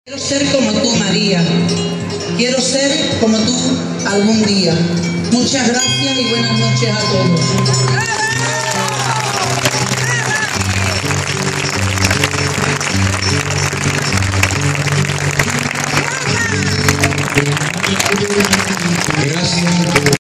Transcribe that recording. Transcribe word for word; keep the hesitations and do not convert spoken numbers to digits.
Quiero ser como tú, María. Quiero ser como tú algún día. Muchas gracias y buenas noches a todos. Gracias.